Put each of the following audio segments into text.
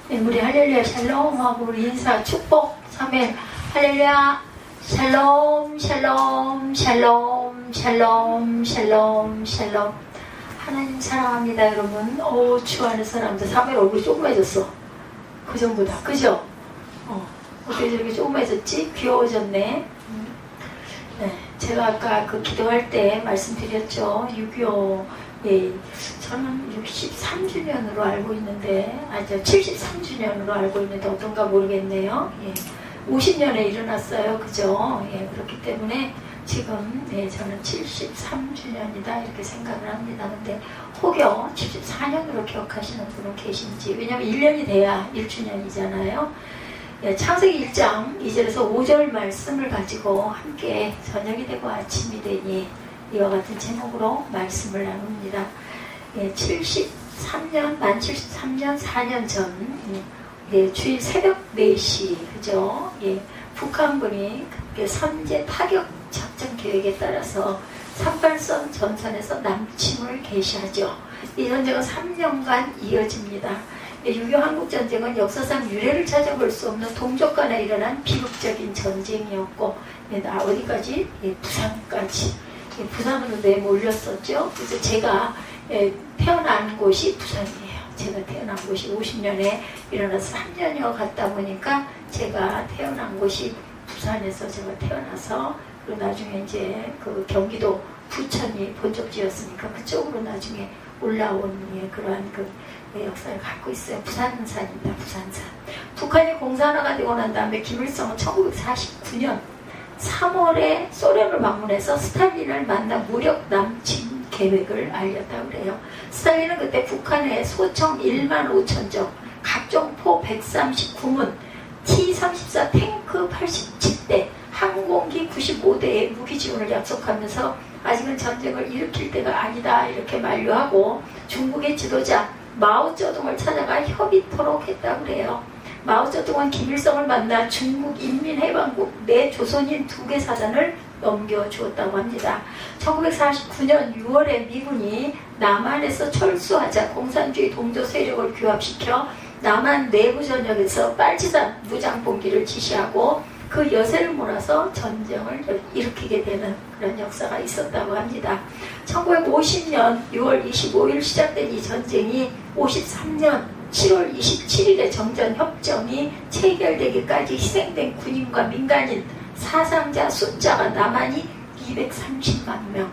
네, 우리 할렐루야 샬롬 하고 우리 인사 축복 3일 할렐루야 샬롬 샬롬 샬롬 샬롬 샬롬 샬롬. 하나님 사랑합니다 여러분. 주하는 사람들 3일 얼굴이 조그매졌어. 그 전보다 그죠? 어떻게 저렇게 조그매졌지? 귀여워졌네. 네, 제가 아까 그 기도할 때 말씀드렸죠. 6.25 예, 저는 63주년으로 알고 있는데, 73주년으로 알고 있는데 어떤가 모르겠네요. 예, 50년에 일어났어요. 그죠? 예, 그렇기 때문에 지금 예, 저는 73주년이다 이렇게 생각을 합니다. 근데 혹여 74년으로 기억하시는 분은 계신지, 왜냐면 1년이 돼야 1주년이잖아요. 예, 창세기 1장 2절에서 5절 말씀을 가지고 함께 저녁이 되고 아침이 되니 이와 같은 제목으로 말씀을 나눕니다. 예, 73년, 만 73년 4년 전 예, 주일 새벽 4시 그죠? 예, 북한군이 선제 타격 작전 계획에 따라서 38선 전선에서 남침을 개시하죠. 이 전쟁은 3년간 이어집니다. 6.25 한국전쟁은 역사상 유례를 찾아볼 수 없는 동족 간에 일어난 비극적인 전쟁이었고, 예, 어디까지? 예, 부산까지. 예, 부산으로 내몰렸었죠. 그래서 제가 태어난 곳이 부산이에요. 제가 태어난 곳이 50년에 일어나서 3년여 갔다 보니까 제가 태어난 곳이 부산에서 제가 태어나서, 그리고 나중에 이제 그 경기도 부천이 본적지였으니까 그쪽으로 나중에 올라온 예, 그러한 그 역사를 갖고 있어요. 부산산입니다. 부산산. 북한이 공산화가 되고 난 다음에 김일성은 1949년 3월에 소련을 방문해서 스탈린을 만나 무력 남침 계획을 알렸다고 그래요. 스탈린은 그때 북한에 소총 1만 5천 정, 각종 포 139문, T-34 탱크 87대, 항공기 95대의 무기 지원을 약속하면서 아직은 전쟁을 일으킬 때가 아니다 이렇게 만류하고 중국의 지도자 마오쩌둥을 찾아가 협의토록 했다고 그래요. 마오쩌둥은 김일성을 만나 중국 인민해방국 내 조선인 2개 사단을 넘겨주었다고 합니다. 1949년 6월에 미군이 남한에서 철수하자 공산주의 동조 세력을 규합시켜 남한 내부 전역에서 빨치산 무장봉기를 지시하고 그 여세를 몰아서 전쟁을 일으키게 되는 그런 역사가 있었다고 합니다. 1950년 6월 25일 시작된 이 전쟁이 53년 7월 27일에 정전협정이 체결되기까지 희생된 군인과 민간인, 사상자 숫자가 남한이 230만 명,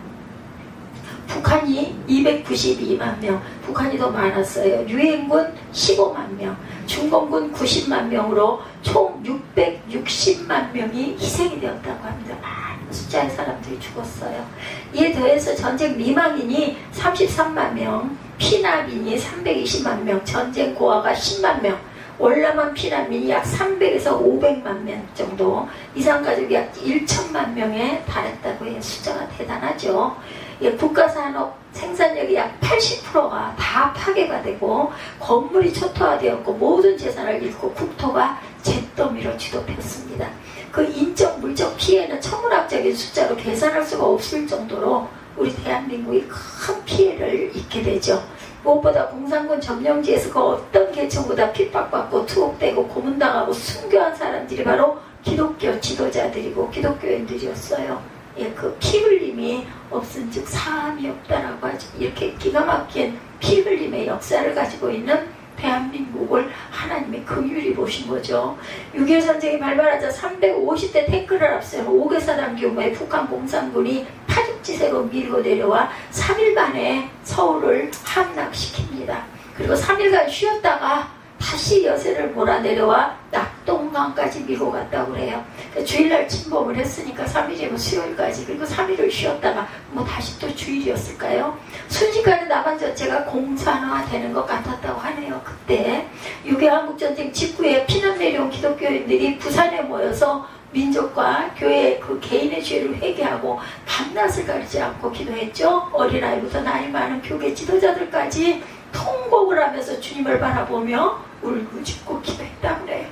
북한이 292만 명, 북한이 더 많았어요. 유엔군 15만 명, 중공군 90만 명으로 총 660만 명이 희생이 되었다고 합니다. 많은 숫자의 사람들이 죽었어요. 이에 더해서 전쟁 미망인이 33만 명, 피난민이 320만 명, 전쟁 고아가 10만 명, 월남한 피난민이 약 300에서 500만 명 정도, 이산가족이 약 1천만 명에 달했다고 해요. 숫자가 대단하죠. 예, 국가산업 생산력이 약 80%가 다 파괴가 되고 건물이 초토화되었고 모든 재산을 잃고 국토가 잿더미로 뒤덮였습니다. 그 인적 물적 피해는 천문학적인 숫자로 계산할 수가 없을 정도로 우리 대한민국이 큰 피해를 입게 되죠. 무엇보다 공산군 점령지에서 그 어떤 계층보다 핍박받고 투옥되고 고문당하고 순교한 사람들이 바로 기독교 지도자들이고 기독교인들이었어요. 예, 그 피 흘림이 없은즉 사함이 없다라고 하죠. 이렇게 기가 막힌 피 흘림의 역사를 가지고 있는 대한민국을 하나님의 긍휼히 보신 거죠. 6.25 전쟁이 발발하자 350대 탱크를 앞세운 5개 사단 규모의 북한 공산군이 파죽지세로 밀고 내려와 3일 만에 서울을 함락시킵니다. 그리고 3일간 쉬었다가 다시 여세를 몰아내려와 낙동강까지 밀고 갔다고 그래요. 주일날 침범을 했으니까 3일이면 수요일까지, 그리고 3일을 쉬었다가 뭐 다시 또 주일이었을까요? 순식간에 남한 전체가 공산화되는 것 같았다고 하네요. 그때 6.25 한국전쟁 직후에 피난 내려온 기독교인들이 부산에 모여서 민족과 교회 그 개인의 죄를 회개하고 밤낮을 가리지 않고 기도했죠. 어린아이부터 나이 많은 교계 지도자들까지 통곡을 하면서 주님을 바라보며 울고 죽고 기도했다고 그래요.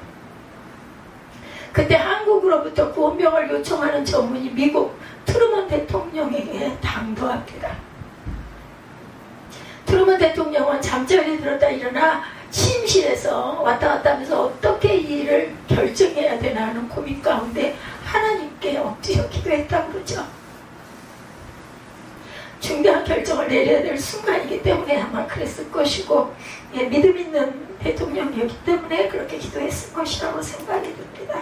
그때 한국으로부터 구원병을 요청하는 전문이 미국 트루먼 대통령에게 당도합니다. 트루먼 대통령은 잠자리에 들었다 일어나 침실에서 왔다 갔다 하면서 어떻게 이 일을 결정해야 되나 하는 고민 가운데 하나님께 엎드려 기도했다고 그러죠. 중대한 결정을 내려야 될 순간이기 때문에 아마 그랬을 것이고, 믿음 있는 대통령이었기 때문에 그렇게 기도했을 것이라고 생각이 듭니다.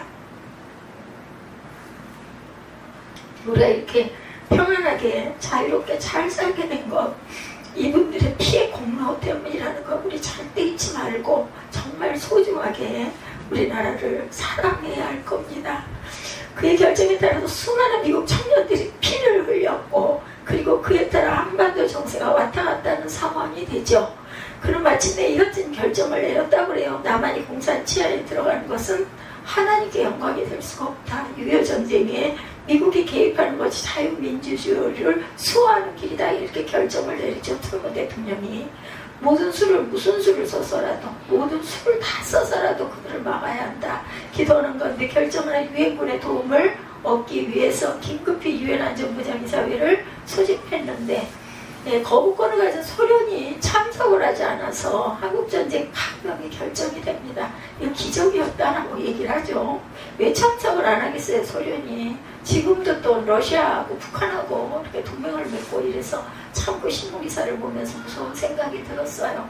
우리가 이렇게 평안하게 자유롭게 잘 살게 된 것, 이분들의 피해 공로 때문이라는 거 우리 절대 잊지 말고 정말 소중하게 우리나라를 사랑해야 할 겁니다. 그의 결정에 따라서 수많은 미국 청년들이 피를 흘렸고, 그리고 그에 따라 한반도 정세가 왔다 갔다 하는 상황이 되죠. 그럼 마침내 이 같은 결정을 내렸다고 그래요. 남한이 공산 치하에 들어가는 것은 하나님께 영광이 될 수가 없다. 6.25 전쟁에 미국이 개입하는 것이 자유민주주의를 수호하는 길이다. 이렇게 결정을 내리죠. 트루먼 대통령이. 모든 수를, 무슨 수를 써서라도, 모든 수를 다 써서라도 그들을 막아야 한다. 기도하는 건데 결정하는 유엔군의 도움을 얻기 위해서 긴급히 유엔 안전보장이사회를 소집했는데, 거부권을 가진 소련이 참석을 하지 않아서 한국전쟁 파병이 결정이 됩니다. 이거 기적이었다라고 얘기를 하죠. 왜 참석을 안 하겠어요, 소련이. 지금도 또 러시아하고 북한하고 이렇게 동맹을 맺고 이래서 참 그 신문기사를 보면서 무서운 생각이 들었어요.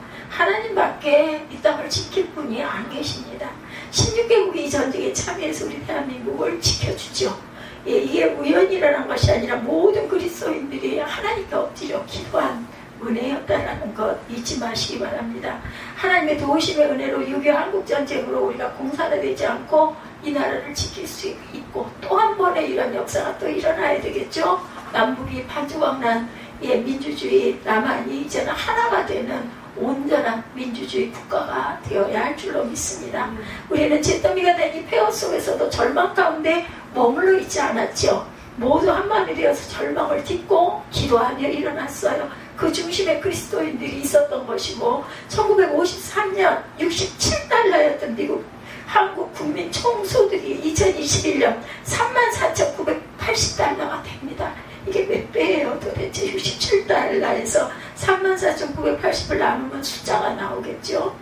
하나님밖에 이 땅을 지킬 분이 안 계십니다. 16개국이 이 전쟁에 참여해서 우리 대한민국을 지켜주죠. 이게 우연히 일어난 것이 아니라 모든 그리스도인들이 하나님께 엎드려 기도한 은혜였다라는 것 잊지 마시기 바랍니다. 하나님의 도우심의 은혜로 6.25 한국전쟁으로 우리가 공산화되지 않고 이 나라를 지킬 수 있고, 또 한 번의 이런 역사가 또 일어나야 되겠죠. 남북이 반주광난 민주주의 남한이 이제는 하나가 되는 온전한 민주주의 국가가 되어야 할 줄로 믿습니다. 우리는 잿더미가 된 이 폐허 속에서도 절망 가운데 머물러 있지 않았죠. 모두 한마음이 되어서 절망을 딛고 기도하며 일어났어요. 그 중심에 그리스도인들이 있었던 것이고, 1953년 67달러였던 미국 한국 국민 총소득이 2021년 34,980달러가 됩니다. 이게 몇 배예요 도대체? 67달러에서 34,980을 나누면 숫자가 나오겠죠.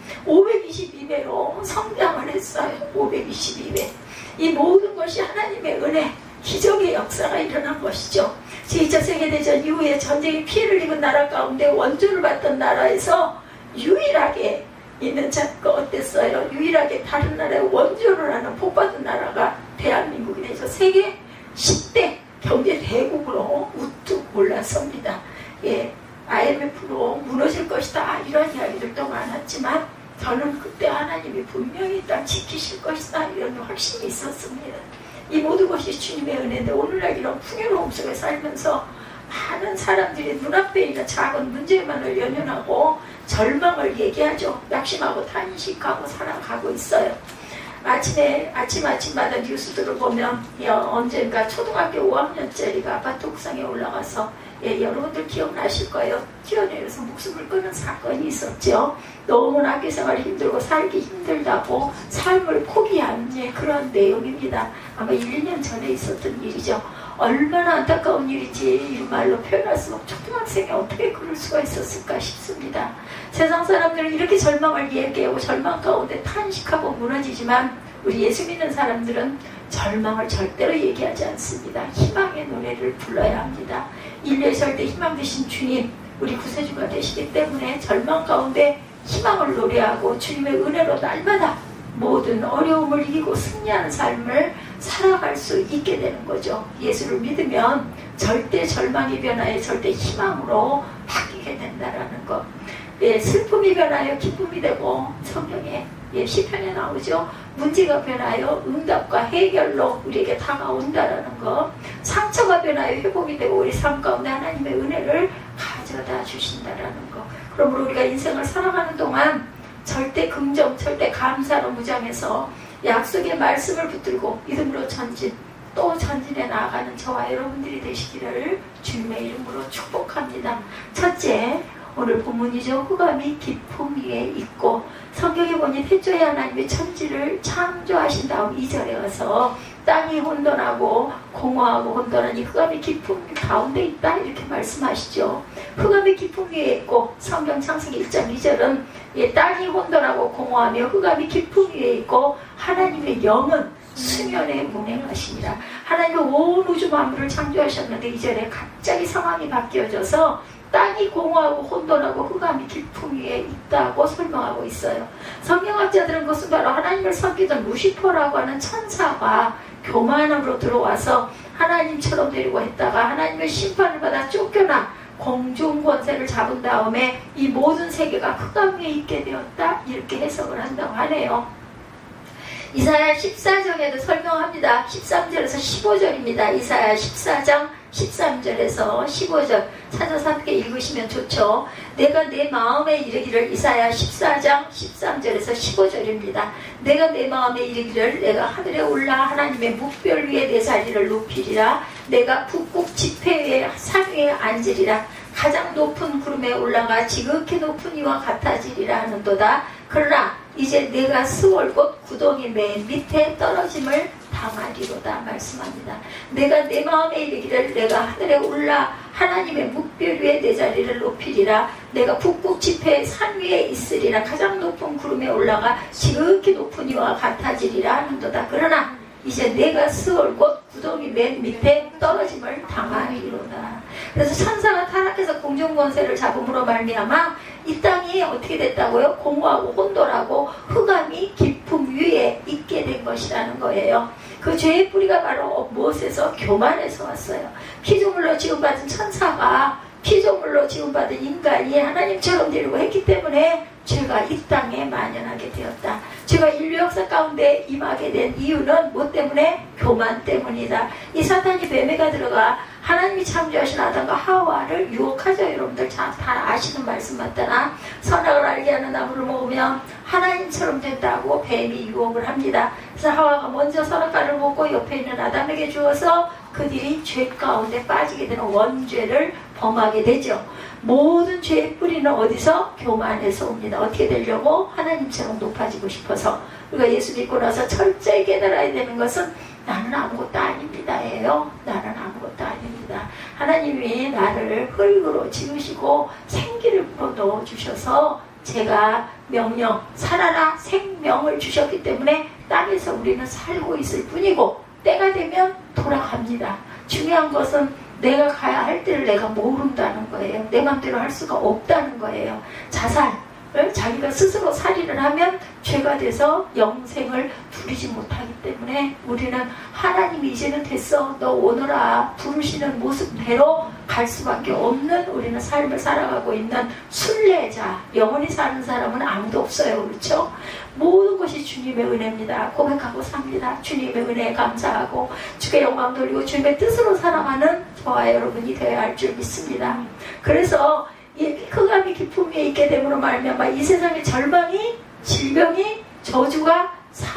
522배로 성장을 했어요. 522배. 이 모든 것이 하나님의 은혜, 기적의 역사가 일어난 것이죠. 제2차 세계대전 이후에 전쟁에 피해를 입은 나라 가운데 원조를 받던 나라에서 유일하게 있는 자가 어땠어요? 유일하게 다른 나라에 원조를 하는 복받은 나라가 대한민국이 돼서 세계 10대 경제 대국으로 우뚝 올라섭니다. IMF로 무너질 것이다 이런 이야기들도 많았지만, 저는 그때 하나님이 분명히 딱 지키실 것이다 이런 확신이 있었습니다. 이 모든 것이 주님의 은혜인데, 오늘날 이런 풍요로움 속에 살면서 많은 사람들이 눈앞에 있는 작은 문제만을 연연하고 절망을 얘기하죠. 낙심하고 탄식하고 살아가고 있어요. 아침마다 뉴스들을 보면 언젠가 초등학교 5학년짜리가 아파트 옥상에 올라가서 여러분들 기억나실 거예요. 뛰어내려서 목숨을 끊은 사건이 있었죠. 너무나 학교 생활이 힘들고 살기 힘들다고 삶을 포기한 그런 내용입니다. 아마 1년 전에 있었던 일이죠. 얼마나 안타까운 일인지 이 말로 표현할 수 없고, 초등학생이 어떻게 그럴 수가 있었을까 싶습니다. 세상 사람들은 이렇게 절망을 얘기하고 절망 가운데 탄식하고 무너지지만, 우리 예수 믿는 사람들은 절망을 절대로 얘기하지 않습니다. 희망의 노래를 불러야 합니다. 인류의 절대 희망 되신 주님, 우리 구세주가 되시기 때문에 절망 가운데 희망을 노래하고 주님의 은혜로 날마다 모든 어려움을 이기고 승리하는 삶을 살아갈 수 있게 되는 거죠. 예수를 믿으면 절대 절망이 변하여 절대 희망으로 바뀌게 된다라는 것. 슬픔이 변하여 기쁨이 되고, 성경에 시편에 나오죠. 문제가 변하여 응답과 해결로 우리에게 다가온다라는 것. 상처가 변하여 회복이 되고 우리 삶 가운데 하나님의 은혜를 가져다 주신다라는 것. 그러므로 우리가 인생을 살아가는 동안 절대 긍정, 절대 감사로 무장해서 약속의 말씀을 붙들고 믿음으로 전진, 또 전진해 나아가는 저와 여러분들이 되시기를 주님의 이름으로 축복합니다. 첫째, 오늘 본문이죠. 흑암이 깊음 위에 있고 성경에 보니 태초에 하나님이 천지를 창조하신 다음 2절에 와서 땅이 혼돈하고 공허하고 혼돈한 이 흑암의 깊음 가운데 있다 이렇게 말씀하시죠. 흑암의 깊음 위에 있고 성경 창세기 1장 2절은 땅이 혼돈하고 공허하며 흑암의 깊음 위에 있고 하나님의 영은 수면에 운행하시니라. 하나님은 온 우주 만물을 창조하셨는데 2절에 갑자기 상황이 바뀌어져서 땅이 공허하고 혼돈하고 흑암이 깊음 위에 있다고 설명하고 있어요. 성경학자들은 그것은 바로 하나님을 섬기던 루시퍼라고 하는 천사가 교만으로 들어와서 하나님처럼 되려고 했다가 하나님의 심판을 받아 쫓겨나 공중 권세를 잡은 다음에 이 모든 세계가 흑암 위에 있게 되었다 이렇게 해석을 한다고 하네요. 이사야 14장에도 설명합니다. 13절에서 15절입니다. 이사야 14장 13절에서 15절 찾아서 함께 읽으시면 좋죠. 내가 내 마음에 이르기를 이사야 14장 13절에서 15절입니다. 내가 내 마음에 이르기를 내가 하늘에 올라 하나님의 묵별 위에 내 자리를 높이리라. 내가 북극 지폐 위에 산 위에 앉으리라. 가장 높은 구름에 올라가 지극히 높은 이와 같아지리라 하는도다. 그러나 이제 내가 스월 곧 구덩이 맨 밑에 떨어짐을 당하리로다 말씀합니다. 내가 내 마음에 이르기를 내가 하늘에 올라 하나님의 묵별 위에 내 자리를 높이리라. 내가 북극 지폐 산 위에 있으리라. 가장 높은 구름에 올라가 지극히 높은 이와 같아지리라 하는도다. 그러나 이제 내가 스월 곧 구덩이 맨 밑에 떨어짐을 당하리로다. 그래서 천사가 타락해서 공중 권세를 잡음으로 말미암아 이 땅이 어떻게 됐다고요? 공허하고 혼돈하고 흑암이 깊음 위에 있게 된 것이라는 거예요. 그 죄의 뿌리가 바로 무엇에서? 교만에서 왔어요. 피조물로 지음받은 천사가 피조물로 지음받은 인간이 하나님처럼 되려고 했기 때문에 죄가 이 땅에 만연하게 되었다. 죄가 인류 역사 가운데 임하게 된 이유는 뭐 때문에? 교만 때문이다. 이 사탄이 뱀에가 들어가 하나님이 창조하신 아담과 하와를 유혹하죠. 여러분들 다 아시는 말씀 맞다나 선악을 알게 하는 나무를 먹으면 하나님처럼 된다고 뱀이 유혹을 합니다. 그래서 하와가 먼저 선악과를 먹고 옆에 있는 아담에게 주어서 그들이 죄 가운데 빠지게 되는 원죄를 범하게 되죠. 모든 죄의 뿌리는 어디서? 교만에서 옵니다. 어떻게 되려고? 하나님처럼 높아지고 싶어서. 우리가 예수 믿고 나서 철저히 깨달아야 되는 것은 나는 아무것도 아닙니다 예요. 나는 아무것도 아닙니다. 하나님이 나를 흙으로 지으시고 생기를 불어넣어주셔서 제가 명령 살아라 생명을 주셨기 때문에 땅에서 우리는 살고 있을 뿐이고 때가 되면 돌아갑니다. 중요한 것은 내가 가야 할 때를 내가 모른다는 거예요. 내 맘대로 할 수가 없다는 거예요. 자살을 자기가 스스로 살인을 하면 죄가 돼서 영생을 누리지 못하기 때문에 우리는 하나님이 이제는 됐어 너 오너라 부르시는 모습대로 갈 수밖에 없는 우리는 삶을 살아가고 있는 순례자. 영원히 사는 사람은 아무도 없어요. 그렇죠? 모든 것이 주님의 은혜입니다. 고백하고 삽니다. 주님의 은혜에 감사하고 주께 영광 돌리고 주님의 뜻으로 살아가는 저와 여러분이 되어야 할 줄 믿습니다. 그래서 이 흑암이 깊음 위에 있게 됨으로 말미암아 이 세상의 절망이 질병이 저주가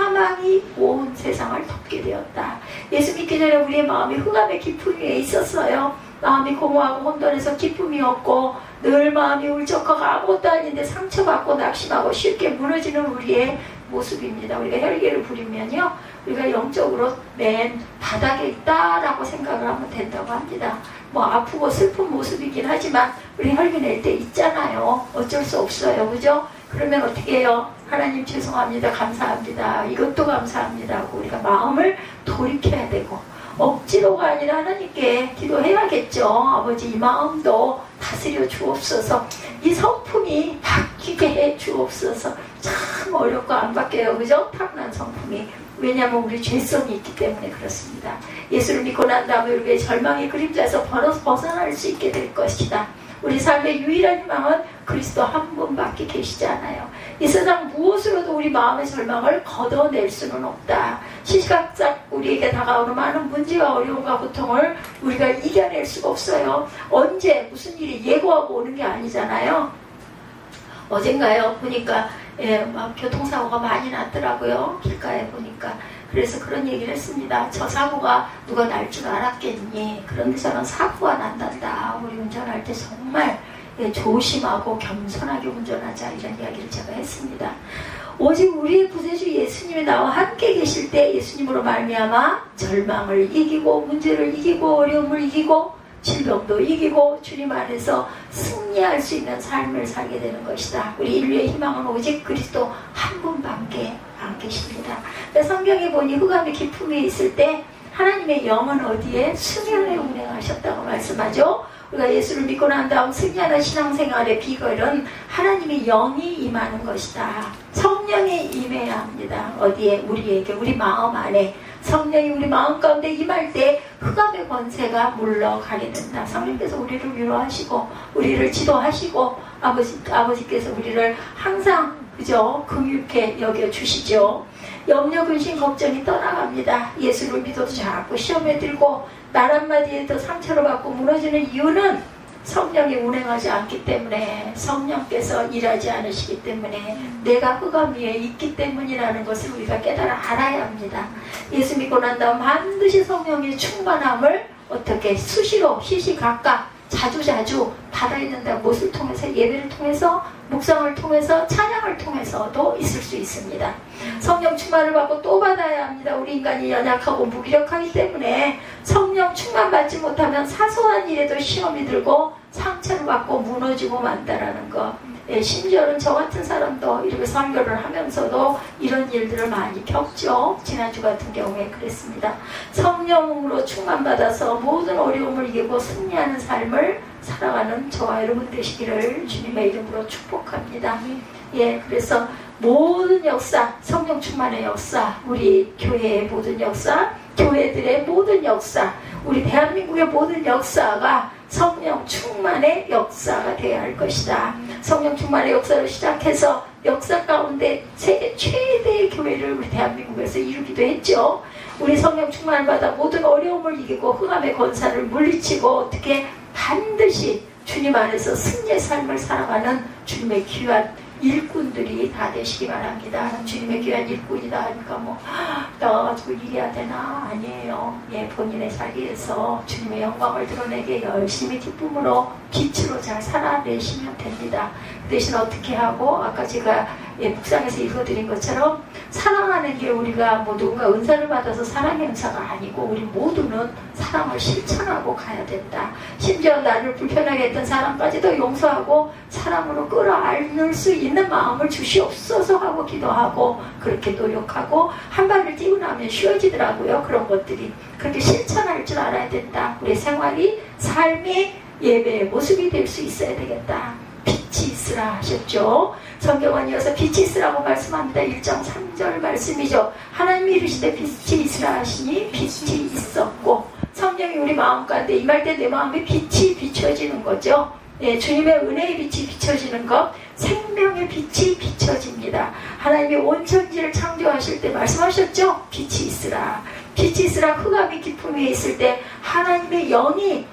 사망이 온 세상을 덮게 되었다. 예수 믿기 전에 우리의 마음이 흑암의 깊음 위에 있었어요. 마음이 공허하고 혼돈해서 기쁨이 없고 늘 마음이 울적하고 아무것도 아닌데 상처받고 낙심하고 쉽게 무너지는 우리의 모습입니다. 우리가 혈기를 부리면요 우리가 영적으로 맨 바닥에 있다라고 생각을 하면 된다고 합니다. 뭐 아프고 슬픈 모습이긴 하지만 우리 혈기 낼 때 있잖아요. 어쩔 수 없어요. 그죠? 그러면 어떻게 해요? 하나님 죄송합니다. 감사합니다. 이것도 감사합니다 하고 우리가 마음을 돌이켜야 되고 억지로가 아니라 하나님께 기도해야겠죠. 아버지 이 마음도 다스려 주옵소서. 이 성품이 바뀌게 해 주옵소서. 참 어렵고 안 바뀌어요. 그죠? 타고난 성품이. 왜냐하면 우리 죄성이 있기 때문에 그렇습니다. 예수를 믿고 난 다음에 우리의 절망의 그림자에서 벗어날 수 있게 될 것이다. 우리 삶의 유일한 희망은 그리스도 한 분밖에 계시지 않아요. 이 세상 무엇으로도 우리 마음의 절망을 걷어낼 수는 없다. 시시각각 우리에게 다가오는 많은 문제와 어려움과 고통을 우리가 이겨낼 수가 없어요. 언제 무슨 일이 예고하고 오는 게 아니잖아요. 어젠가요 보니까 막 교통사고가 많이 났더라고요. 길가에 보니까. 그래서 그런 얘기를 했습니다. 저 사고가 누가 날 줄 알았겠니? 그런데 저는 사고가 난단다. 우리 운전할 때 정말 조심하고 겸손하게 운전하자, 이런 이야기를 제가 했습니다. 오직 우리의 구세주 예수님이 나와 함께 계실 때 예수님으로 말미암아 절망을 이기고 문제를 이기고 어려움을 이기고 질병도 이기고 주님 안에서 승리할 수 있는 삶을 살게 되는 것이다. 우리 인류의 희망은 오직 그리스도 한 분밖에 안 계십니다. 성경에 보니 흑암의 기품이 있을 때 하나님의 영은 어디에? 수면에 운행하셨다고 말씀하죠. 우리가 예수를 믿고 난 다음 승리하는 신앙생활의 비결은 하나님의 영이 임하는 것이다. 성령이 임해야 합니다. 어디에? 우리에게, 우리 마음 안에 성령이 우리 마음 가운데 임할 때 흑암의 권세가 물러가게 된다. 성령께서 우리를 위로하시고 우리를 지도하시고 아버지께서 우리를 항상 그저 긍휼케 여겨주시죠. 염려, 근심, 걱정이 떠나갑니다. 예수를 믿어도 자꾸 시험에 들고 말 한마디에도 상처를 받고 무너지는 이유는 성령이 운행하지 않기 때문에, 성령께서 일하지 않으시기 때문에, 내가 흑암 위에 있기 때문이라는 것을 우리가 깨달아 알아야 합니다. 예수 믿고 난 다음 반드시 성령의 충만함을 어떻게 수시로 시시각각 자주자주 받아야 된다. 무엇을 통해서? 예배를 통해서, 묵상을 통해서, 찬양을 통해서도 있을 수 있습니다. 성령 충만을 받고 또 받아야 합니다. 우리 인간이 연약하고 무기력하기 때문에 성령 충만 받지 못하면 사소한 일에도 시험이 들고 상처를 받고 무너지고 만다라는 것. 심지어는 저 같은 사람도 이렇게 선교를 하면서도 이런 일들을 많이 겪죠. 지난주 같은 경우에 그랬습니다. 성령으로 충만받아서 모든 어려움을 이기고 승리하는 삶을 살아가는 저와 여러분 되시기를 주님의 이름으로 축복합니다. 그래서 모든 역사, 성령 충만의 역사, 우리 교회의 모든 역사, 교회들의 모든 역사, 우리 대한민국의 모든 역사가 성령 충만의 역사가 되어야 할 것이다. 성령 충만의 역사를 시작해서 역사 가운데 세계 최대의 교회를 우리 대한민국에서 이루기도 했죠. 우리 성령 충만을 받아 모든 어려움을 이기고 흑암의 권사를 물리치고 어떻게 반드시 주님 안에서 승리의 삶을 살아가는 주님의 귀한 일꾼들이 다 되시기 바랍니다. 주님의 귀한 일꾼이다 하니까 나와가지고 일해야 되나? 아니에요. 본인의 자리에서 주님의 영광을 드러내게 열심히 기쁨으로 빛으로 잘 살아내시면 됩니다. 그 대신 어떻게 하고, 아까 제가 묵상에서 읽어드린 것처럼 사랑하는 게 우리가 누군가 은사를 받아서 사랑의 은사가 아니고 우리 모두는 사랑을 실천하고 가야 된다. 심지어 나를 불편하게 했던 사람까지도 용서하고 사랑으로 끌어안을 수 있는 마음을 주시옵소서 하고 기도하고 그렇게 노력하고 한 발을 뛰고 나면 쉬워지더라고요. 그런 것들이 그렇게 실천할 줄 알아야 된다. 우리 생활이, 삶이 예배의 모습이 될 수 있어야 되겠다. 빛이 있으라 하셨죠. 성경은 이어서 빛이 있으라고 말씀합니다. 1장 3절 말씀이죠. 하나님이 이르시되 빛이 있으라 하시니 빛이 있었고, 성령이 우리 마음 가운데 임할 때 내 마음에 빛이 비춰지는 거죠. 주님의 은혜의 빛이 비춰지는 것, 생명의 빛이 비춰집니다. 하나님이 온 천지를 창조하실 때 말씀하셨죠. 빛이 있으라. 빛이 있으라. 흑암이 깊음 위에 있을 때 하나님의 영이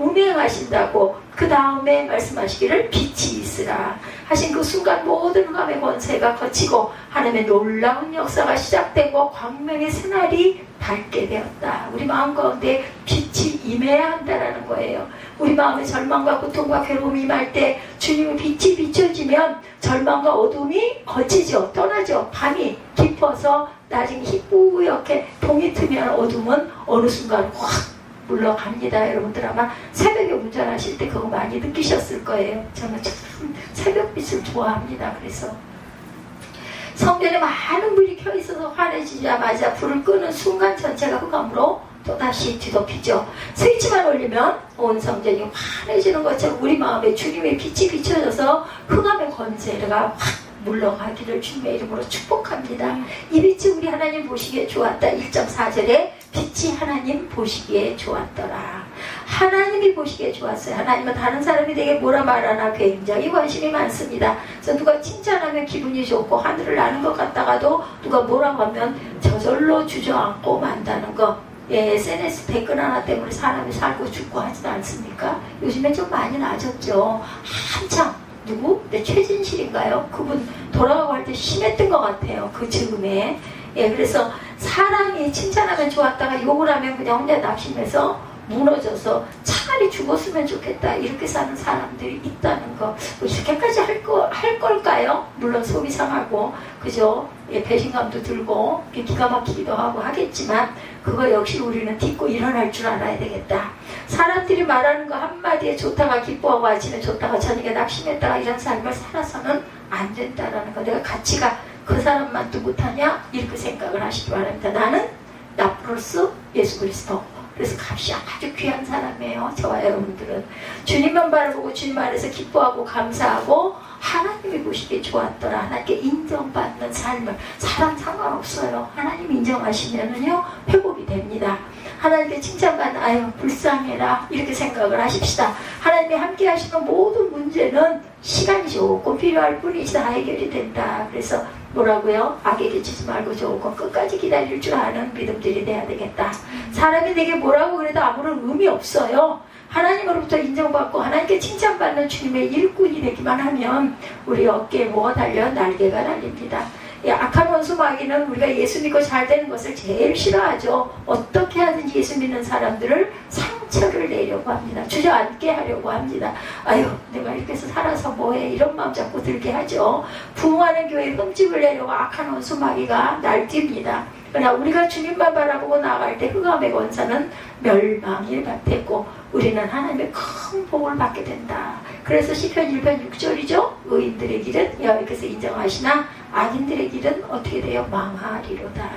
운행하신다고 그 다음에 말씀하시기를 빛이 있으라 하신 그 순간 모든 흑암의 권세가 거치고 하나님의 놀라운 역사가 시작되고 광명의 새날이 밝게 되었다. 우리 마음 가운데 빛이 임해야 한다는 거예요. 우리 마음에 절망과 고통과 괴로움이 임할 때 주님의 빛이 비춰지면 절망과 어둠이 거치죠. 떠나죠. 밤이 깊어서 나중에 희뿌옇게 동이 트면 어둠은 어느 순간 확 물러갑니다. 여러분들 아마 새벽에 운전하실 때 그거 많이 느끼셨을 거예요. 저는 참 새벽빛을 좋아합니다. 그래서 성전에 많은 불이 켜있어서 환해지자마자 불을 끄는 순간 전체가 흑암으로 또다시 뒤덮이죠. 스위치만 올리면 온 성전이 환해지는 것처럼 우리 마음에 주님의 빛이 비춰져서 흑암의 권세가 확 물러가기를 주님의 이름으로 축복합니다. 이 빛이 우리 하나님 보시기에 좋았다. 1.4절에 빛이 하나님 보시기에 좋았더라. 하나님이 보시기에 좋았어요. 하나님은 다른 사람이 내게 뭐라 말하나 굉장히 관심이 많습니다. 그래서 누가 칭찬하면 기분이 좋고 하늘을 나는 것 같다가도 누가 뭐라고 하면 저절로 주저앉고 만다는 거. SNS 댓글 하나 때문에 사람이 살고 죽고 하지도 않습니까? 요즘에 좀 많이 나아졌죠. 한참 누구? 최진실인가요? 그분 돌아가고 할 때 심했던 것 같아요. 그 즈음에. 그래서 사람이 칭찬하면 좋았다가 욕을 하면 그냥 혼자 낙심해서 무너져서 차라리 죽었으면 좋겠다 이렇게 사는 사람들이 있다는 거. 이렇게까지 할 걸까요? 물론 속이 상하고 그죠? 예, 배신감도 들고 기가 막히기도 하고 하겠지만 그거 역시 우리는 딛고 일어날 줄 알아야 되겠다. 사람들이 말하는 거 한마디에 좋다가 기뻐하고 아침에 좋다가 저녁에 낙심했다가 이런 삶을 살아서는 안 된다라는 거. 내가 가치가 그 사람만도 못하냐? 이렇게 생각을 하시기 바랍니다. 나는 나프로스 예수 그리스도. 그래서 값이 아주 귀한 사람이에요. 저와 여러분들은 주님만 바라보고 주님 안에서 기뻐하고 감사하고 하나님이 보시기에 좋았더라. 하나님께 인정받는 삶을. 사람 상관없어요. 하나님 인정하시면은요 회복이 됩니다. 하나님께 칭찬받는 아유 불쌍해라 이렇게 생각을 하십시다. 하나님이 함께 하시는 모든 문제는 시간이 조금 필요할 뿐이지 다 해결이 된다. 그래서 뭐라고요? 악에게 지지 말고 조금 끝까지 기다릴 줄 아는 믿음들이 돼야 되겠다. 사람이 내게 뭐라고 그래도 아무런 의미 없어요. 하나님으로부터 인정받고 하나님께 칭찬받는 주님의 일꾼이 되기만 하면 우리 어깨에 뭐가 달려? 날개가 달립니다. 악한 원수 마귀는 우리가 예수 믿고 잘 되는 것을 제일 싫어하죠. 어떻게 하든지 예수 믿는 사람들을 상처를 내려고 합니다. 주저앉게 하려고 합니다. 아유 내가 이렇게 해서 살아서 뭐해 이런 마음 자꾸 들게 하죠. 부흥하는 교회에 흠집을 내려고 악한 원수 마귀가 날뜁니다. 그러나 우리가 주님만 바라보고 나아갈 때 흑암의 권사는 멸망이 받겠고 우리는 하나님의 큰 복을 받게 된다. 그래서 시편 1편 6절이죠. 의인들의 길은 여호와께서 인정하시나 악인들의 길은 어떻게 돼요? 망하리로다.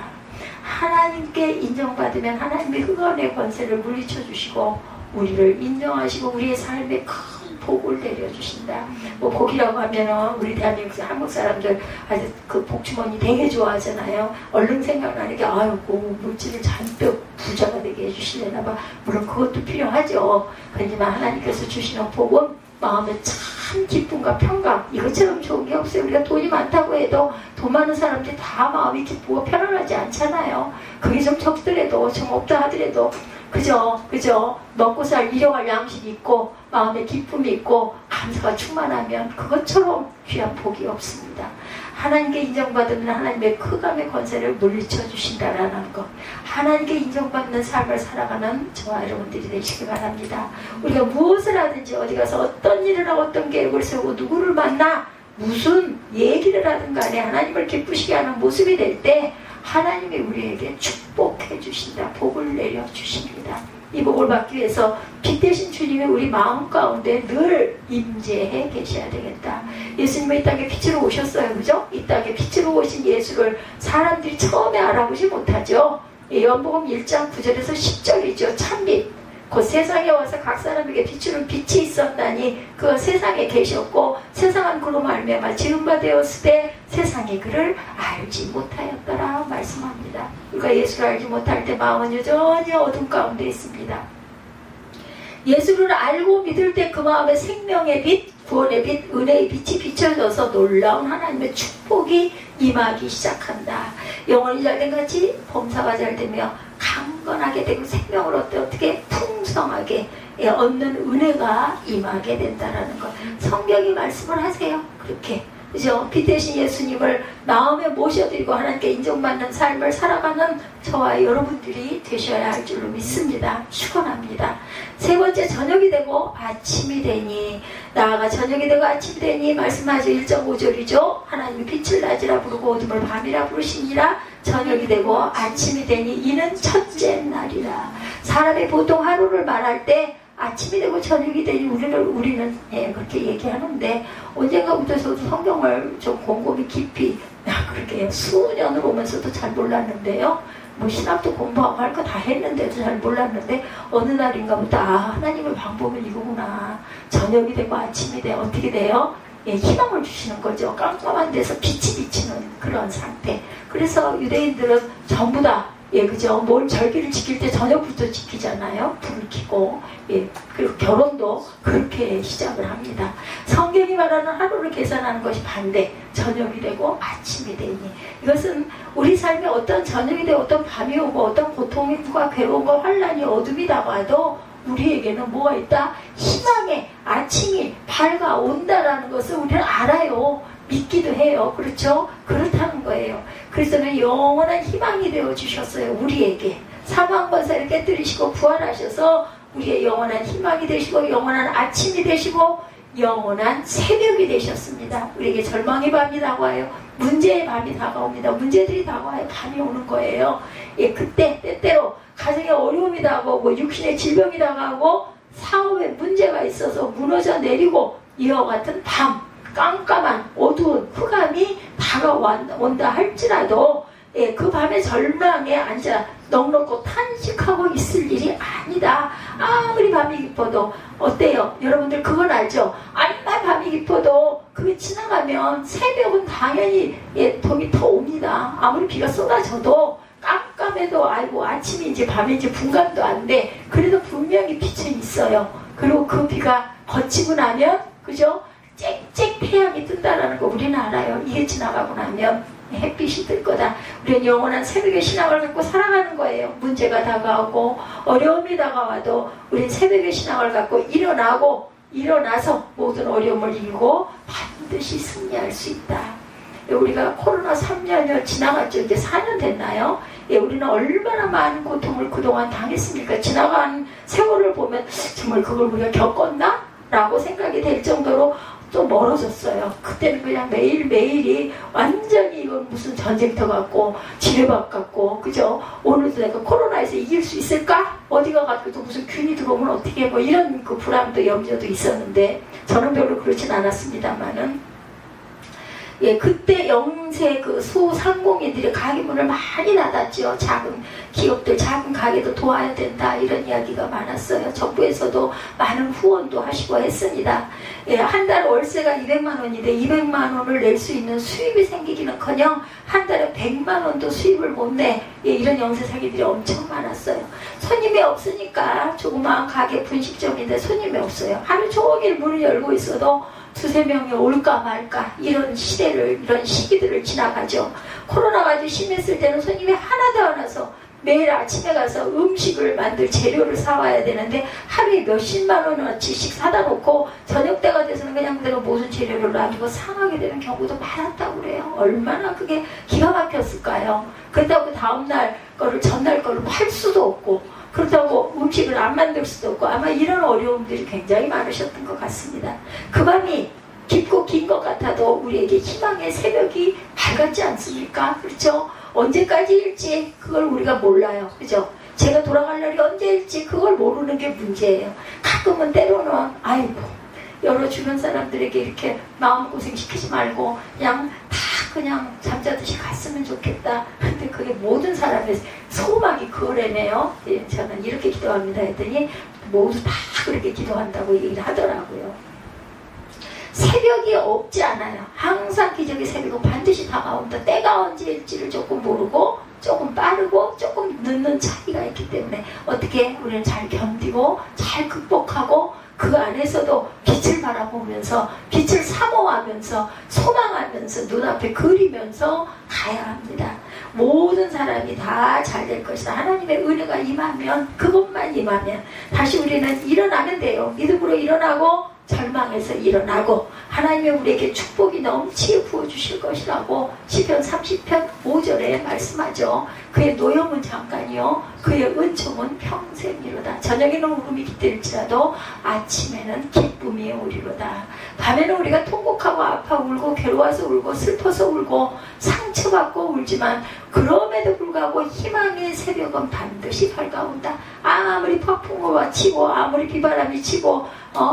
하나님께 인정받으면 하나님의 흑암의 권세를 물리쳐 주시고 우리를 인정하시고 우리의 삶에 큰 복을 내려주신다. 뭐 복이라고 하면은 우리 대한민국 한국 사람들 아주 그 복주머니 되게 좋아하잖아요. 얼른 생각나는 게 아이고 물질을 잔뜩 부자가 되게 해주시려나 봐. 물론 그것도 필요하죠. 그렇지만 하나님께서 주시는 복은 마음에 참 기쁨과 평강 이것처럼 좋은 게 없어요. 우리가 돈이 많다고 해도 돈 많은 사람들이 다 마음이 기쁘고 편안하지 않잖아요. 그게 좀 적더라도 좀 없다 하더라도 그죠? 먹고 살 일용할 양식이 있고 마음에 기쁨이 있고 감사가 충만하면 그것처럼 귀한 복이 없습니다. 하나님께 인정받으면 하나님의 흑암의 권세를 물리쳐 주신다라는 것. 하나님께 인정받는 삶을 살아가는 저와 여러분들이 되시기 바랍니다. 우리가 무엇을 하든지 어디 가서 어떤 일을 하고 어떤 계획을 세우고 누구를 만나 무슨 얘기를 하든 간에 하나님을 기쁘시게 하는 모습이 될 때 하나님이 우리에게 축복해 주신다. 복을 내려 주십니다. 이 복을 받기 위해서 빛 대신 주님이 우리 마음 가운데 늘 임재해 계셔야 되겠다. 예수님은 이 땅에 빛으로 오셨어요. 그죠? 이 땅에 빛으로 오신 예수를 사람들이 처음에 알아보지 못하죠. 요한복음 1장 9절에서 10절이죠. 참빛. 그 세상에 와서 각 사람에게 비추는 빛이 있었나니 그 세상에 계셨고 세상은 그로 말미암아 지은 바 되었을 때 세상이 그를 알지 못하였더라 말씀합니다. 우리가 예수를 알지 못할 때 마음은 여전히 어둠 가운데 있습니다. 예수를 알고 믿을 때 그 마음에 생명의 빛, 구원의 빛, 은혜의 빛이 비춰져서 놀라운 하나님의 축복이 임하기 시작한다. 영혼이 잘된 같이 범사가 잘되며 강건하게 되고 생명을 어떻게 풍성하게 얻는 은혜가 임하게 된다라는 것. 성경이 말씀을 하세요. 그렇게. 그죠? 빛 대신 예수님을 마음에 모셔드리고 하나님께 인정받는 삶을 살아가는 저와 여러분들이 되셔야 할 줄로 믿습니다. 축원합니다. 세 번째, 저녁이 되고 아침이 되니. 나아가 저녁이 되고 아침이 되니 말씀하죠. 1.5절이죠. 하나님이 빛을 낮이라 부르고 어둠을 밤이라 부르시니라. 저녁이 되고 아침이 되니 이는 첫째 날이라. 사람이 보통 하루를 말할 때 아침이 되고 저녁이 되니 우리는 그렇게 얘기하는데 언젠가부터서도 성경을 좀 곰곰이 깊이 그렇게 수년을 오면서도 잘 몰랐는데요. 뭐 신학도 공부하고 할 거 다 했는데도 잘 몰랐는데 어느 날인가부터 하나님의 방법은 이거구나. 저녁이 되고 아침이 돼 어떻게 돼요? 희망을 주시는 거죠. 깜깜한 데서 빛이 비치는 그런 상태. 그래서 유대인들은 전부 다 그죠? 뭘 절기를 지킬 때 저녁부터 지키잖아요. 불을 켜고. 그리고 결혼도 그렇게 시작을 합니다. 성경이 말하는 하루를 계산하는 것이 반대. 저녁이 되고 아침이 되니. 이것은 우리 삶에 어떤 저녁이 되고 어떤 밤이 오고 어떤 고통과 괴로움과 환란이 어둠이 다가와도 우리에게는 뭐가 있다? 희망의 아침이 밝아온다라는 것을 우리는 알아요. 믿기도 해요. 그렇죠? 그렇다는 거예요. 그리스도는 영원한 희망이 되어 주셨어요. 우리에게 사망 권세를 깨뜨리시고 부활하셔서 우리의 영원한 희망이 되시고 영원한 아침이 되시고 영원한 새벽이 되셨습니다. 우리에게 절망의 밤이 다가와요. 문제의 밤이 다가옵니다. 문제들이 다가와요. 밤이 오는 거예요. 예, 그때 때때로 가정에 어려움이 다가오고 육신의 질병이 다가오고 사업에 문제가 있어서 무너져 내리고 이와 같은 밤, 깜깜한 어두운 흑암이 다가온다 할지라도 예, 그 밤에 절망에 앉아 넉넉고 탄식하고 있을 일이 아니다. 아무리 밤이 깊어도 어때요? 여러분들 그건 알죠? 아무리 밤이 깊어도 그게 지나가면 새벽은 당연히 예, 덕이 더 옵니다. 아무리 비가 쏟아져도 깜깜해도 아이고 아침이 이제 밤인지 분간도 안 돼. 그래도 분명히 빛은 있어요. 그리고 그 비가 거치고 나면 그죠? 쨍쨍 태양이 뜬다라는 거 우리는 알아요. 이게 지나가고 나면 햇빛이 뜰 거다. 우리는 영원한 새벽의 신앙을 갖고 살아가는 거예요. 문제가 다가오고 어려움이 다가와도 우리는 새벽의 신앙을 갖고 일어나서 모든 어려움을 이기고 반드시 승리할 수 있다. 우리가 코로나 3년여 지나갔죠. 이제 4년 됐나요? 예, 우리는 얼마나 많은 고통을 그동안 당했습니까? 지나간 세월을 보면 정말 그걸 우리가 겪었나? 라고 생각이 될 정도로 또 멀어졌어요. 그때는 그냥 매일매일이 완전히 이건 무슨 전쟁터 같고 지뢰밭 같고 그죠? 오늘도 내가 코로나에서 이길 수 있을까? 어디가 가도 무슨 균이 들어오면 어떻게 뭐 이런 그 불안도 염려도 있었는데 저는 별로 그렇진 않았습니다만은 예, 그때 영세 그 소상공인들이 가게 문을 많이 닫았죠. 작은 기업들, 작은 가게도 도와야 된다 이런 이야기가 많았어요. 정부에서도 많은 후원도 하시고 했습니다. 예, 한 달 월세가 200만 원인데 200만 원을 낼 수 있는 수입이 생기기는커녕 한 달에 100만 원도 수입을 못 내. 예, 이런 영세 사기들이 엄청 많았어요. 손님이 없으니까 조그마한 가게 분식점인데 손님이 없어요. 하루 종일 문을 열고 있어도 두세 명이 올까 말까 이런 이런 시기들을 지나가죠. 코로나가 아주 심했을 때는 손님이 하나도 안 와서 매일 아침에 가서 음식을 만들 재료를 사와야 되는데 하루에 몇십만 원어치씩 사다 놓고 저녁 때가 돼서는 그냥 내가 무슨 재료를 놔두고 상하게 되는 경우도 많았다고 그래요. 얼마나 그게 기가 막혔을까요? 그렇다고 다음날 거를 전날 거를 팔 수도 없고 그렇다고 음식을 안 만들 수도 없고 아마 이런 어려움들이 굉장히 많으셨던 것 같습니다. 그 밤이 깊고 긴 것 같아도 우리에게 희망의 새벽이 밝았지 않습니까? 그렇죠? 언제까지일지 그걸 우리가 몰라요. 그죠? 제가 돌아갈 날이 언제일지 그걸 모르는 게 문제예요. 가끔은 때로는 아이고 여러 주변 사람들에게 이렇게 마음고생 시키지 말고 그냥 잠자듯이 갔으면 좋겠다. 근데 그게 모든 사람의 소망이 그거래네요. 예, 저는 이렇게 기도합니다 했더니 모두 다 그렇게 기도한다고 얘기를 하더라고요. 새벽이 없지 않아요. 항상 기적의 새벽은 반드시 다가온다. 때가 언제일지를 조금 모르고 조금 빠르고 조금 늦는 차이가 있기 때문에 어떻게 우리는 잘 견디고 잘 극복하고 그 안에서도 빛을 바라보면서 빛을 사모하면서 소망하면서 눈앞에 그리면서 가야 합니다. 모든 사람이 다 잘 될 것이다. 하나님의 은혜가 임하면 그것만 임하면 다시 우리는 일어나면 돼요. 믿음으로 일어나고 절망에서 일어나고 하나님의 우리에게 축복이 넘치게 부어주실 것이라고 시편 30편 5절에 말씀하죠. 그의 노염은 잠깐이요 그의 은총은 평생이로다. 저녁에는 울음이 깃들지라도 아침에는 기쁨이 오리로다. 밤에는 우리가 통곡하고 아파 울고 괴로워서 울고 슬퍼서 울고 상처받고 울지만 그럼에도 불구하고 희망의 새벽은 반드시 밝아온다. 아무리 폭풍우가 치고 아무리 비바람이 치고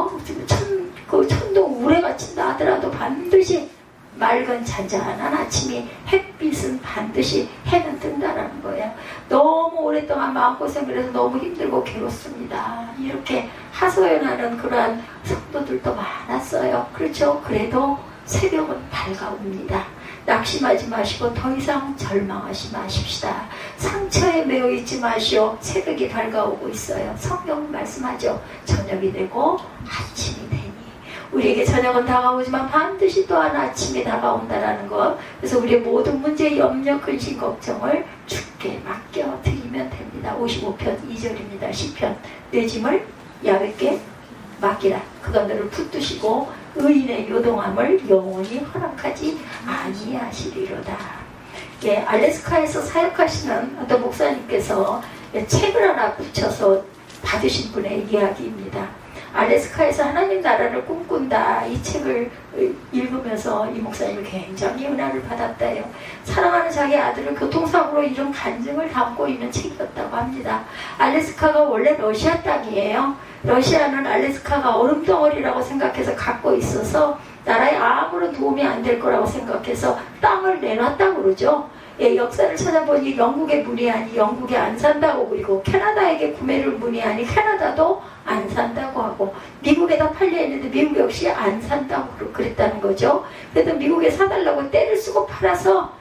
천둥 우레가 친다 하더라도 반드시 맑은 잔잔한 아침이 햇빛은 반드시 해는 뜬다라는 거예요. 너무 오랫동안 마음고생을 해서 너무 힘들고 괴롭습니다. 이렇게 하소연하는 그러한 성도들도 많았어요. 그렇죠? 그래도 새벽은 밝아옵니다. 낙심하지 마시고 더 이상 절망하지 마십시다. 상처에 매여 있지 마시오. 새벽이 밝아오고 있어요. 성경은 말씀하죠. 저녁이 되고 아침이 되니. 우리에게 저녁은 다가오지만 반드시 또한 아침이 다가온다라는 것. 그래서 우리의 모든 문제, 염려, 근심, 걱정을 주께 맡겨드리면 됩니다. 55편 2절입니다. 시편 내 짐을 야훼께 맡기라. 그가 너를 붙드시고 의인의 요동함을 영원히 허락하지 아니하시리로다. 예, 알래스카에서 사역하시는 어떤 목사님께서 책을 하나 붙여서 받으신 분의 이야기입니다. 알래스카에서 하나님 나라를 꿈꾼다, 이 책을 읽으면서 이 목사님이 굉장히 은혜를 받았다요. 사랑하는 자기 아들을 교통사고로 잃은 간증을 담고 있는 책이었다고 합니다. 알래스카가 원래 러시아 땅이에요. 러시아는 알래스카가 얼음덩어리라고 생각해서 갖고 있어서 나라에 아무런 도움이 안 될 거라고 생각해서 땅을 내놨다고 그러죠. 예, 역사를 찾아보니 영국에 문의하니 영국에 안 산다고, 그리고 캐나다에게 구매를 문의하니 캐나다도 안 산다고 하고, 미국에다 팔려 있는데 미국 역시 안 산다고 그랬다는 거죠. 그래도 미국에 사달라고 떼를 쓰고 팔아서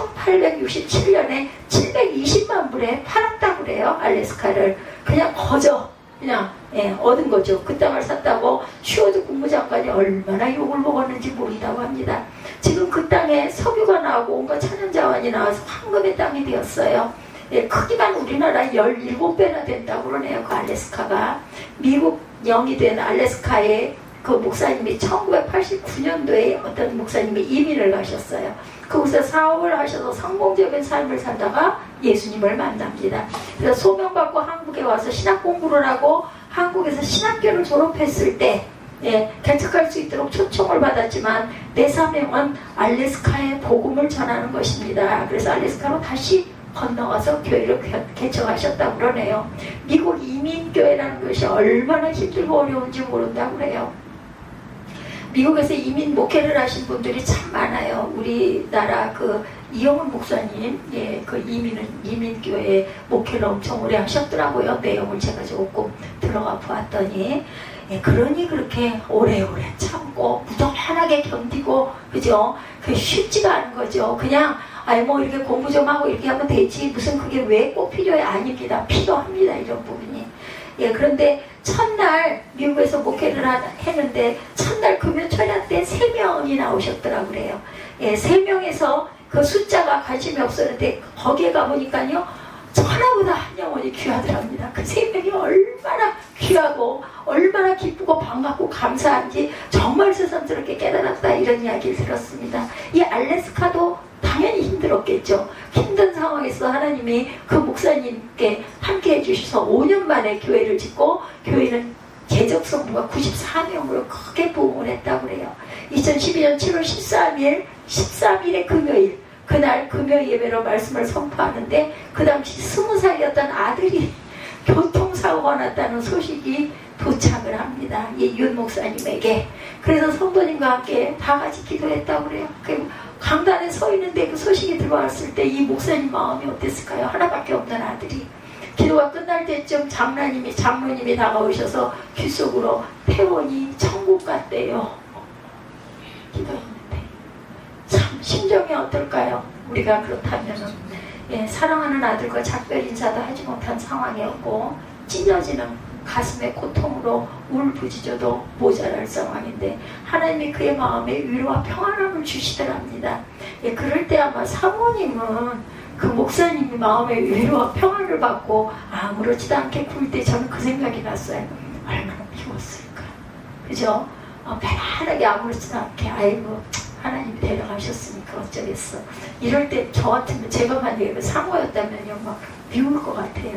1867년에 720만 불에 팔았다고 그래요. 알래스카를 그냥 그냥 얻은 거죠. 그 땅을 샀다고. 슈어드 국무장관이 얼마나 욕을 먹었는지 모른다고 합니다. 지금 그 땅에 석유가 나오고 온갖 천연자원이 나와서 황금의 땅이 되었어요. 예, 크기만 우리나라 17배나 된다고 그러네요. 그 알래스카가. 미국 영이 된 알래스카에 그 목사님이 1989년도에 어떤 목사님이 이민을 가셨어요. 거기서 사업을 하셔서 성공적인 삶을 살다가 예수님을 만납니다. 그래서 소명받고 한국에 와서 신학 공부를 하고 한국에서 신학교를 졸업했을 때 개척할 수 있도록 초청을 받았지만 내 사명은 알래스카에 복음을 전하는 것입니다. 그래서 알래스카로 다시 건너가서 교회를 개척하셨다고 그러네요. 미국 이민교회라는 것이 얼마나 힘들고 어려운지 모른다고 그래요. 미국에서 이민 목회를 하신 분들이 참 많아요. 우리나라 그 이영훈 목사님, 그 이민교회 목회를 엄청 오래 하셨더라고요. 내용을 제가 조금 들어가 보았더니. 그러니 그렇게 오래오래 참고 무던하게 견디고, 그죠? 그게 쉽지가 않은 거죠. 그냥 뭐 이렇게 공부 좀 하고 이렇게 하면 되지, 무슨 그게 왜 꼭 필요해? 아닙니다. 필요합니다. 이런 부분이. 그런데 첫날 미국에서 목회를 했는데 첫날 금요철야 때 3명이 나오셨더라고 그래요. 3명에서 그 숫자가 관심이 없었는데 거기에 가보니까요, 천하보다 한 영혼이 귀하더랍니다. 그 3명이 얼마나 귀하고 얼마나 기쁘고 반갑고 감사한지 정말 새삼스럽게 깨달았다, 이런 이야기를 들었습니다. 이 알래스카도 당연히 힘들었겠죠. 힘든 상황에서 하나님이 그 목사님께 함께 해주셔서 5년 만에 교회를 짓고, 교회는 개적 성도가 94명으로 크게 부흥을 했다고 그래요. 2012년 7월 13일의 금요일, 그날 금요 예배로 말씀을 선포하는데 그 당시 20살이었던 아들이 교통사고가 났다는 소식이 도착을 합니다. 이 윤 목사님에게. 그래서 성도님과 함께 다 같이 기도했다고 그래요. 강단에 서 있는데 그 소식이 들어왔을 때 이 목사님 마음이 어땠을까요? 하나밖에 없는 아들이. 기도가 끝날 때쯤 장로님이 다가오셔서 귀 속으로 태원이 천국 같대요. 기도했는데 참 심정이 어떨까요? 우리가 그렇다면은 사랑하는 아들과 작별 인사도 하지 못한 상황이었고, 찢어지는 가슴의 고통으로 울부짖어도 모자랄 상황인데 하나님이 그의 마음에 위로와 평안함을 주시더랍니다. 그럴 때 아마 사모님은 그 목사님이 마음에 위로와 평안을 받고 아무렇지도 않게 굴 때 저는 그 생각이 났어요. 얼마나 미웠을까, 그죠? 편안하게 아무렇지도 않게, 아이고 하나님이 데려가셨으니까 어쩌겠어. 이럴 때 저 같으면, 제가 만약에 사모였다면요, 막 미울 것 같아요.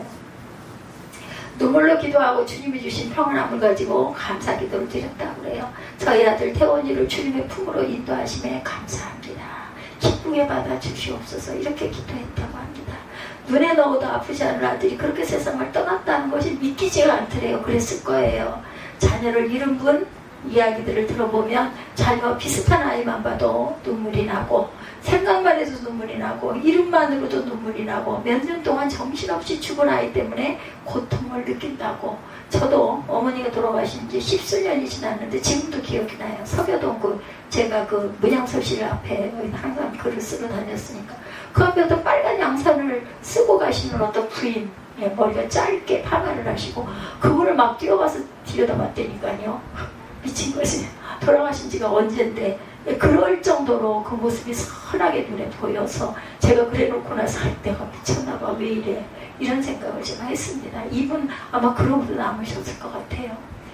눈물로 기도하고 주님이 주신 평안함을 가지고 감사 기도를 드렸다고 그래요. 저희 아들 태원이를 주님의 품으로 인도하심에 감사합니다. 기쁘게 받아 주시옵소서, 이렇게 기도했다고 합니다. 눈에 넣어도 아프지 않은 아들이 그렇게 세상을 떠났다는 것이 믿기지가 않더래요. 그랬을 거예요. 자녀를 잃은 분 이야기들을 들어보면 자녀와 비슷한 아이만 봐도 눈물이 나고, 생각만 해도 눈물이 나고, 이름만으로도 눈물이 나고, 몇 년 동안 정신없이 죽은 아이 때문에 고통을 느낀다고. 저도 어머니가 돌아가신 지 10수년이 지났는데 지금도 기억이 나요. 서교동 제가 그 문양서실 앞에 항상 글을 쓰러 다녔으니까 그 앞에 어떤 빨간 양산을 쓰고 가시는 어떤 부인, 머리가 짧게 파마를 하시고 그거를 막 뛰어가서 들여다봤다니까요. 미친 것이, 돌아가신 지가 언젠데. 그럴 정도로 그 모습이 선하게 눈에 보여서 제가 그래놓고 나서 내가 미쳤나봐, 왜 이래, 이런 생각을 제가 했습니다. 이분 아마 그러고도 남으셨을 것 같아요.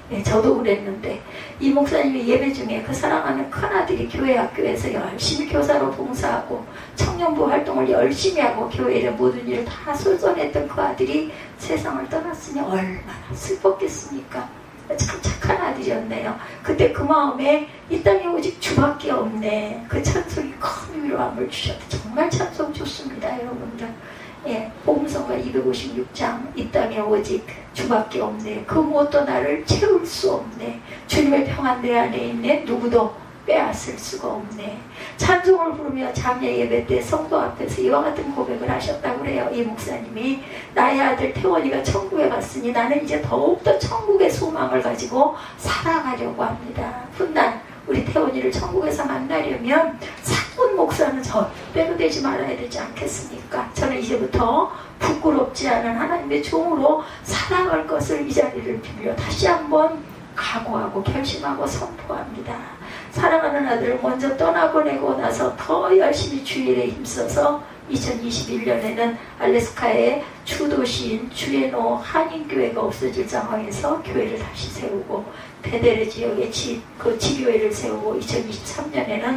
예, 저도 그랬는데 이 목사님이 예배 중에 그 사랑하는 큰아들이 교회 학교에서 열심히 교사로 봉사하고 청년부 활동을 열심히 하고 교회의 모든 일을 다 솔선했던 그 아들이 세상을 떠났으니 얼마나 슬펐겠습니까? 참 착한 아들이었네요. 그때 그 마음에 이 땅에 오직 주밖에 없네. 그 찬송이 큰 위로함을 주셨다. 정말 찬송 좋습니다, 여러분들. 예, 복음성가 256장 이 땅에 오직 주밖에 없네. 그 무엇도 나를 채울 수 없네. 주님의 평안 내 안에 있네. 누구도 빼앗을 수가 없네. 찬송을 부르며 장례 예배 때 성도 앞에서 이와 같은 고백을 하셨다고 그래요. 이 목사님이 나의 아들 태원이가 천국에 갔으니 나는 이제 더욱더 천국의 소망을 가지고 살아가려고 합니다. 훗날 우리 태원이를 천국에서 만나려면 사꾼 목사는 절대로 되지 말아야 되지 않겠습니까? 저는 이제부터 부끄럽지 않은 하나님의 종으로 살아갈 것을 이 자리를 빌려 다시 한번 각오하고 결심하고 선포합니다. 사랑하는 아들을 먼저 떠나보내고 나서 더 열심히 주일에 힘써서 2021년에는 알래스카의 주도시인 주에노 한인교회가 없어질 상황에서 교회를 다시 세우고 베데르 지역에 그 지교회를 세우고 2023년에는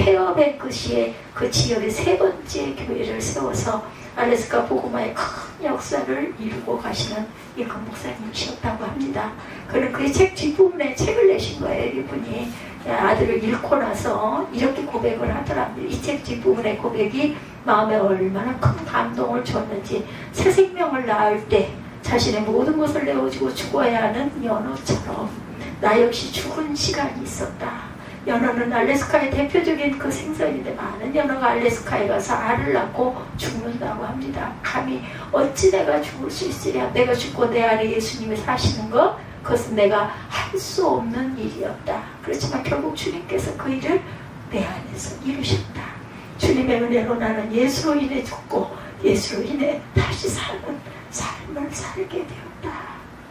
페어뱅크시의 그 지역의 세 번째 교회를 세워서 알래스카 복음화의 큰 역사를 이루고 가시는 이큰 목사님이셨다고 합니다. 그는 그의 책 뒷부분에 책을 내신 거예요. 이분이 아들을 잃고 나서 이렇게 고백을 하더랍니다. 이 책 뒷부분의 고백이 마음에 얼마나 큰 감동을 줬는지 새 생명을 낳을 때 자신의 모든 것을 내어주고 죽어야 하는 연어처럼 나 역시 죽은 시간이 있었다. 연어는 알래스카의 대표적인 그 생선인데 많은 연어가 알래스카에 가서 알을 낳고 죽는다고 합니다. 감히 어찌 내가 죽을 수 있으랴. 내가 죽고 내 안에 예수님이 사시는 것 그것은 내가 할 수 없는 일이었다. 그렇지만 결국 주님께서 그 일을 내 안에서 이루셨다. 주님의 은혜로 나는 예수로 인해 죽고 예수로 인해 다시 사는 삶을 살게 되었다.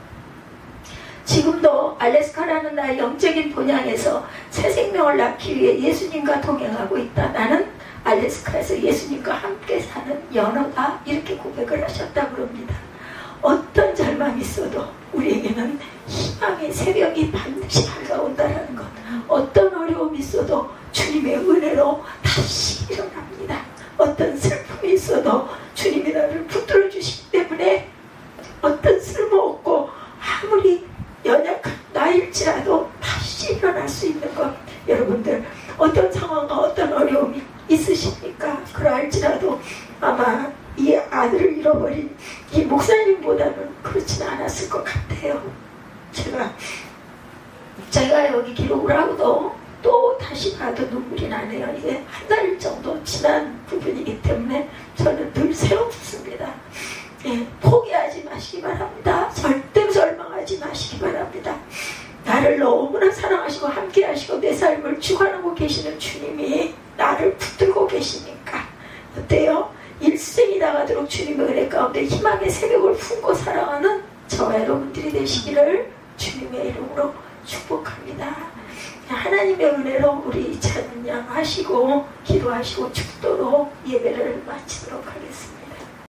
지금도 알래스카라는 나의 영적인 본향에서 새 생명을 낳기 위해 예수님과 동행하고 있다. 나는 알래스카에서 예수님과 함께 사는 연어다. 이렇게 고백을 하셨다고 합니다. 어떤 절망이 있어도 우리에게는 희망의 새벽이 반드시 밝아온다는 것. 어떤 어려움이 있어도 주님의 은혜로 다시 일어납니다. 어떤 슬픔이 있어도 주님이 나를 붙들어 주시기 때문에 어떤 쓸모없고 아무리 연약한 나일지라도 다시 일어날 수 있는 것. 여러분들 어떤 상황과 어떤 어려움이 있으십니까? 그럴지라도 아마 이 아들을 잃어버린 이 목사님보다는 그렇지는 않았을 것 같아요. 제가 여기 기록을 하고도 또 다시 봐도 눈물이 나네요. 이게 한 달 정도 지난 부분이기 때문에 저는 늘 새롭습니다. 예, 포기하지 마시기 바랍니다. 절대 절망하지 마시기 바랍니다. 나를 너무나 사랑하시고 함께 하시고 내 삶을 주관하고 계시는 주님이 나를 붙들고 계시니까 어때요? 일생이 나가도록 주님의 은혜 가운데 희망의 새벽을 품고 살아가는 저와 여러분들이 되시기를 주님의 이름으로 축복합니다. 하나님의 은혜로 우리 찬양하시고 기도하시고 축도로 예배를 마치도록 하겠습니다.